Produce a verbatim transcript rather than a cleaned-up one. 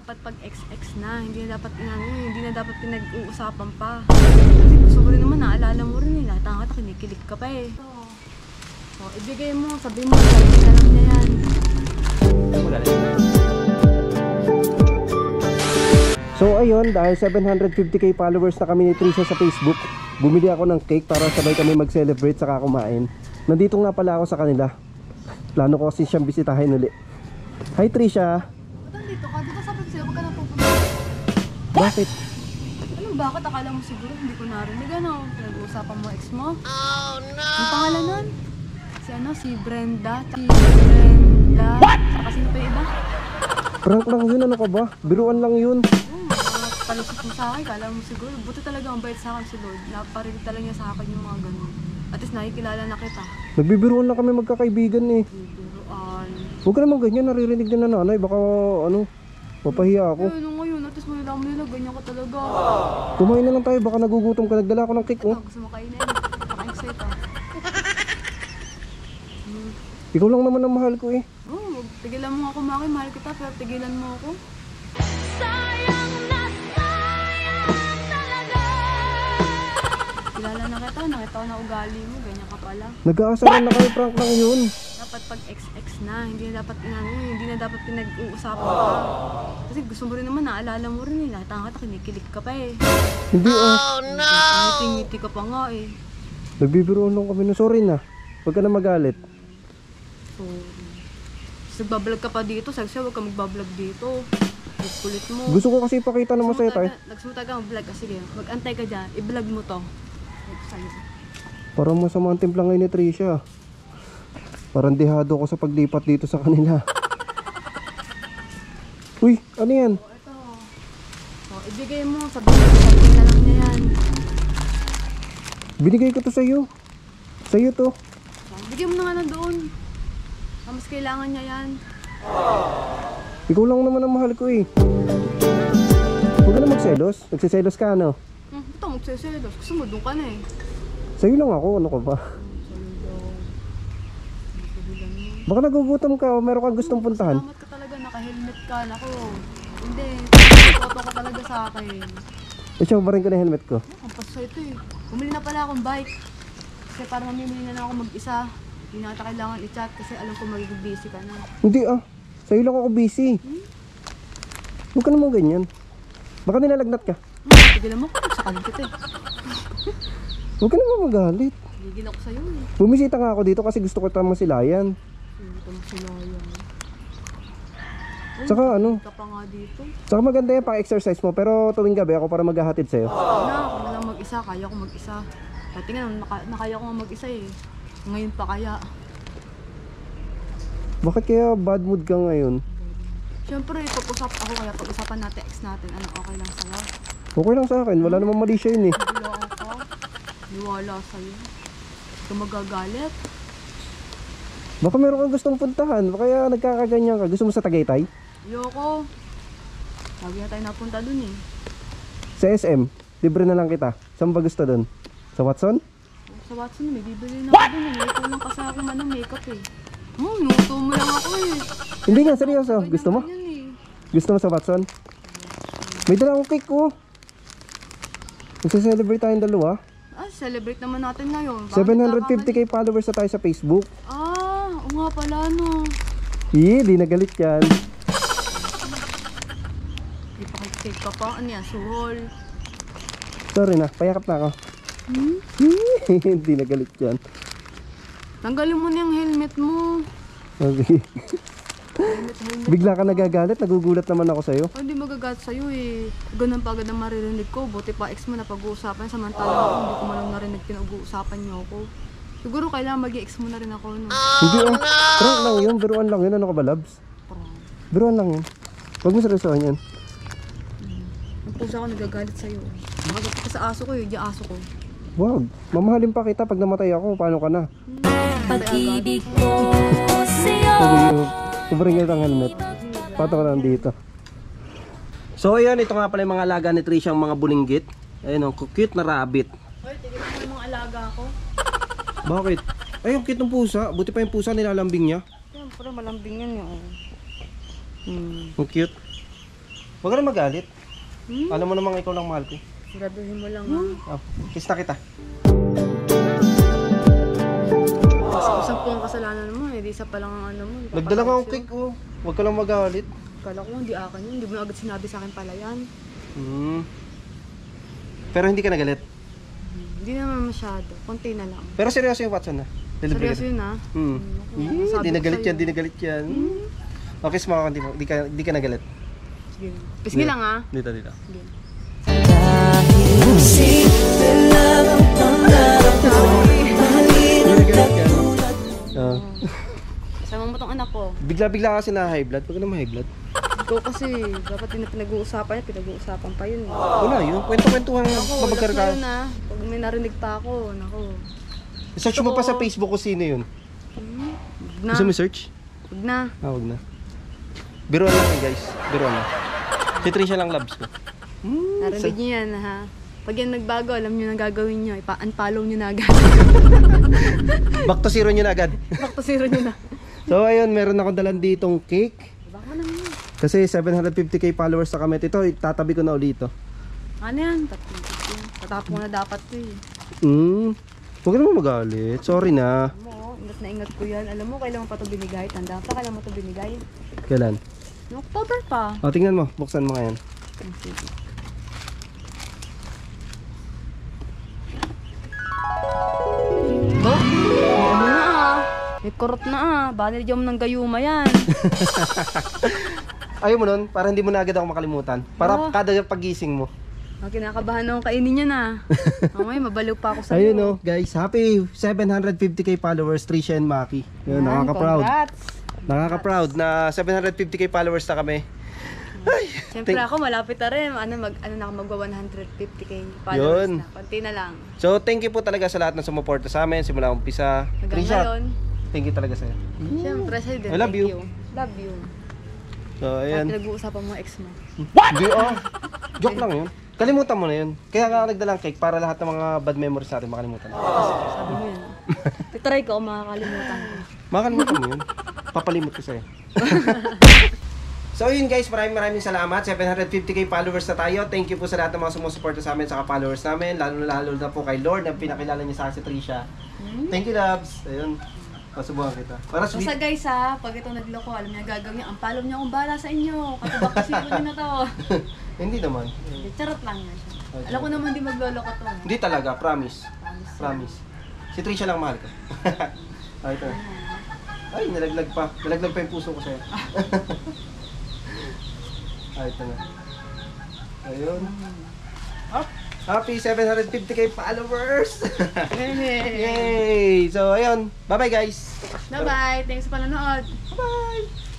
dapat pag X X na, hindi na dapat inano, hindi na dapat pinag-uusapan pa. Kasi gusto ko rin naman, naalala mo rin eh, lahat ang kata, kinikilig ka pa eh. So, ibigay mo, sabi mo, sabi ka lang niya yan. So ayun, dahil seven hundred fifty K followers na kami ni Trisha sa Facebook, bumili ako ng cake para sabay kami mag-celebrate saka kumain. Nandito nga pala ako sa kanila. Plano ko kasi siyang bisitahin ulit. Hi Trisha! Ba't nandito ka? Di ba sabi ko sa'yo, huwag ka na pupunta? Bakit? Anong bakit? Akala mo siguro hindi ko narinig ano? Pinag-uusapan mo ex mo? Oh no! Ang pangalan nun? Si ano? Si Brenda? Si Brenda? What? Saka sino pa yung iba? Prank lang yun, ano ka ba? Biruan lang yun. Palusot mo sa akin, kala mo siguro, buti talaga ang bait sa akin si Lord. Naparinig talaga niya sa akin yung mga ganun. At least nakikilala na kita. Nagbibiruan lang kami magkakaibigan eh. Bibiruan. Huwag ka naman ganyan, naririnig din na nanay. Baka ano, mapahiya ako. Eh, ano ngayon, at least malalaman nila, ganyan ka talaga. Kumain na lang tayo, baka nagugutom ka. Nagdala ako ng cake oh. Ito, gusto mo kainin. Naka-excite ah. Hmm. Ikaw lang naman ang mahal ko eh. Oh, tigilan mo ako kumain, mahal kita, pero tigilan mo ako. Kilala na kita, nakita ko na ugali mo, ganyan ka pala. Nag-aasaran na kayo, prank lang yun. Dapat pag X X na, hindi na dapat inano, hindi na dapat pinag-uusapan pa. Kasi gusto mo rin naman, naalala mo rin eh, lahat ang kata, kinikilig ka pa eh. Hindi ah. Oh no! Ngiti-ngiti ka pa nga eh. Nagbibiruan lang kami. No, sorry na. Huwag ka na magalit. Sorry. Nagbablog ka pa dito, sabi siya, huwag ka magbablog dito. Kulit mo. Gusto ko kasi ipakita na masaya tayo. Nagsumunta ka mag-vlog ka, sige. Mag-antay ka dyan, i-vlog mo to. Parang masama ang timpla ngayon ni Trisha. Parang dehado ko sa paglipat dito sa kanila. Uy, ano yan? O, ito. O, ibigay mo, sabi mo, sabi na lang niya yan. Binigay ko to sa'yo. Sa'yo to. O, bigay mo na nga lang doon. O, mas kailangan niya yan. Ikaw lang naman ang mahal ko eh. Huwag ka na magselos. Nagsiselos ka ano? Hmm, ito, magseselos. Gusto mo, doon ka na eh. Sa'yo lang ako, ano ka ba? Baka nagugutom ka o meron kang gustong puntahan. Salamat ka talaga, naka-helmet ka. Nako, hindi. Toto ka talaga sa akin. Eh siya ba rin ko na helmet ko? Ang paso ito eh. Bumili na pala akong bike. Kasi parang mamimili na lang ako mag-isa. Hindi na kita kailangan i-chat kasi alam ko magiging busy ka na. Hindi ah. Sa'yo lang ako busy. Hmm? Huwag ka naman ganyan. Baka nilalagnat ka. Hmm, tigilan mo ko. Sakaling kita eh. Huwag ka naman magalit. Gigil ako sa'yo eh. Bumisita nga ako dito kasi gusto ko tama silayan. Hindi ka masila yan. Saka ano? Ka pa nga dito. Saka maganda yan pang-exercise mo. Pero tuwing gabi ako para maghahatid sa'yo. Na, ako na lang mag-isa. Kaya ko mag-isa. Dati nga, naka, nakaya ko nga mag-isa eh. Ngayon pa kaya. Bakit kaya bad mood ka ngayon? Siyempre, pag-usap ako kaya pag-usapan natin ex natin. Ano okay lang sa'yo? Okay lang sa akin. Wala namang mali siya yun eh. Niwala ka. Niwala sa'yo. Hindi ka magagalit. Baka meron kang gustong puntahan. Baka kaya nagkakaganyan ka. Gusto mo sa Tagaytay? Ayoko. Lagi na tayo napunta dun eh. Sa S M. Libre na lang kita. Saan ba gusto dun? Sa Watson? Sa Watson, may bibili na ako dun eh. May kulang kasi ako man ng makeup eh. Hmm, nuto mo lang ako eh. Hindi nga, seryoso. Gusto mo? Eh. Gusto mo sa Watson? May dala akong cake ko. Magsa-celebrate tayong dalawa. Ah, celebrate naman natin ngayon. Bakit seven hundred fifty K nagkakamali? followers na tayo sa Facebook. Ah, oo nga pala no. Yee, di nagalit yan. Ipakikik ka pa. Ano yan? Suhol. Sorry na, payakap na ako. Hmm? Hindi nagalit yan. Tanggalin mo na yung helmet mo. Okay. Helmet, helmet. Bigla ka nagagalit, nagugulat naman ako sa'yo. Oh, hindi magagat sa'yo eh. Ganun pa agad ang maririnig ko. Buti pa ex mo na pag-uusapan. Samantala ako, hindi ko man lang narinig pinag-uusapan niyo ako. Siguro kailangan mag-ex mo na rin ako. No? Hindi ah, prank lang yun, biruan lang yun. Ano ka ba, Labs? Biruan lang yun. Huwag mo seryosohan yan. Ang pusa ko nagagalit sa'yo. Magagat ka sa aso ko eh, di aso ko. Wag, mamahalin pa kita pag namatay ako. Paano ka na? Pag-ibig ko sa'yo. Sobrang kita ang helmet. Pato ka lang dito. So ayan, ito nga pala yung mga alaga ni Trisha, ang mga bulinggit. Ayun ang cute na rabbit. Hoy, tigil mo yung mga alaga ko. Bakit? Ay, ang cute ng pusa. Buti pa yung pusa nilalambing niya. Siyempre, malambing yan yun. Hmm. Ang cute. Huwag ka na magalit. Hmm? Alam mo namang ikaw lang mahal ko. Siguraduhin mo lang ha. Oh, kiss na kita. Mas kusang po ang kasalanan mo eh. Di isa pa lang ang ano mo. Nagdala nga akong cake oh. Huwag ka lang magalit. Kala ko hindi akin yun. Hindi mo na agad sinabi sa akin pala yan. Hmm. Pero hindi ka nagalit. Hindi naman masyado. Konti na lang. Pero seryoso yung Watson na. Delivery Seryoso ka. yun ha. Hmm. Hmm, Eh, sabi di ko nagalit sa'yo. yan, di nagalit yan. Okay, smaka ka, di, mo- di ka, di ka nagalit. Sige. Pisngi lang ha. Dito, dito. Sige. Di nagalit yan. Ah. Kasama mo tong anak ko. Bigla-bigla kasi na high blood. Huwag ka na ma-high blood. Ikaw kasi, dapat din na pinag-uusapan niya, pinag-uusapan pa yun. Wala yun. Kwento-kwentuhan Ako, babagkar last ka. na yun ha. Pag may narinig pa ako, naku. Search mo pa sa Facebook kung sino yun. Hmm? Huwag na. Gusto mo search? Huwag na. Ah, wag na. Biruan lang yan, guys. Biruan lang. Si Trisha lang loves ko. Hmm, Narinig niyo yan ha. Pag yan nagbago, alam niyo na gagawin niyo. Ipa-unfollow niyo na agad. back to zero nyo na agad. Back to zero niyo na. So ayun, meron akong dalan ditong cake. Baka mo naman yun. Kasi seven hundred fifty k followers na kami. Ito, itatabi ko na ulit ito. Ano yan? Tatapos Tatapos mo na dapat to eh. Hmm. Huwag ka naman magalit. Sorry na. Alam mo, ingat na ingat ko yan. Alam mo, kailan mo pa ito binigay? Tanda pa, kailan mo ito binigay? Kailan? Noong October pa. O, tingnan mo. Buksan mo ngayon. Sige. Ba? May ano na ah. May kurot na ah. Baka nilidyan mo ng gayuma yan. Ayaw mo nun, para hindi mo na agad ako makalimutan. Para Oh. kada pagising mo. Ah, kinakabahan akong kainin niya na. Mamaya, mabaliw pa ako sa'yo. Ayun oh, guys. Happy seven hundred fifty k followers, Trisha and Maki. Yun, Yan, nakaka-proud. congrats. Nakaka-proud na seven hundred fifty k followers na kami. Ay, Siyempre thank- ako, malapit na rin. Ano, mag, ano na ako, magwa one hundred fifty k Yun. followers na. Konti na lang. So, thank you po talaga sa lahat ng sumuporta sa amin simula umpisa. Hanggang Trisha, ngayon. thank you talaga sa'yo. Siyempre, sa'yo din. I love Thank you. Love you. So, At ayan. pinag-uusapan mo ex mo. Hindi, oh. Joke lang yun. Kalimutan mo na yun. Kaya nga ako nagdalang cake para lahat ng mga bad memories natin makalimutan. Sabi mo yun. Titry ko kung makakalimutan ko. Makalimutan mo yun. Papalimot ko sa'yo. So yun guys, maraming maraming salamat. seven hundred fifty k followers na tayo. Thank you po sa lahat ng mga sumusuporta sa amin sa followers namin. Lalo na lalo na po kay Lord na pinakilala niya sa akin si Trisha. Thank you, loves. Ayun. Pasubuhan kita. Para Basta sweet. guys ha, pag ito nagloko, alam niya gagawin niya. Ang follow niya kung bahala sa inyo. Katubak kasi ko na to. Hindi naman. Hindi, charot lang yan siya. Okay. Alam ko naman di magloloko to. Hindi talaga, promise. Promise. Promise. Si Trisha lang mahal ko. Ay, ito. Ay, nalaglag pa. Nalaglag pa yung puso ko sa'yo. Ay, ito na. Ayun. Up. Happy seven hundred fifty k followers! Yay! So, ayun. Bye-bye, guys. Bye-bye. Thanks sa panonood. Bye!